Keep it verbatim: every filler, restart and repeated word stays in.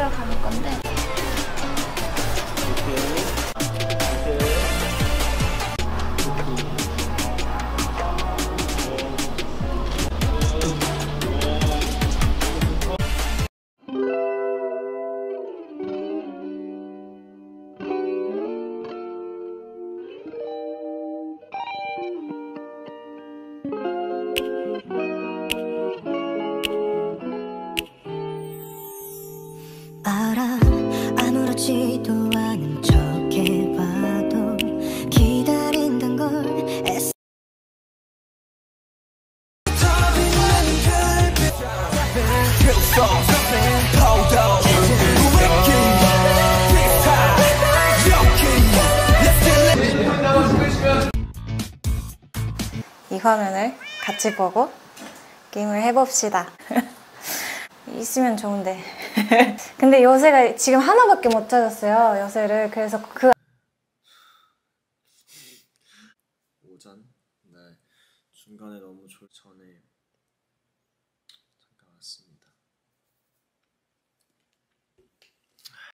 찾으러 가는 건데. 알아 아무렇지도 않은 척 해봐도 기다린단 걸 애써 이 화면을 같이 보고 게임을 해봅시다. 있으면 좋은데. 근데 요새가 지금 하나밖에 못 찾았어요, 요새를. 그래서 그 오전? 네, 중간에 너무 졸 전에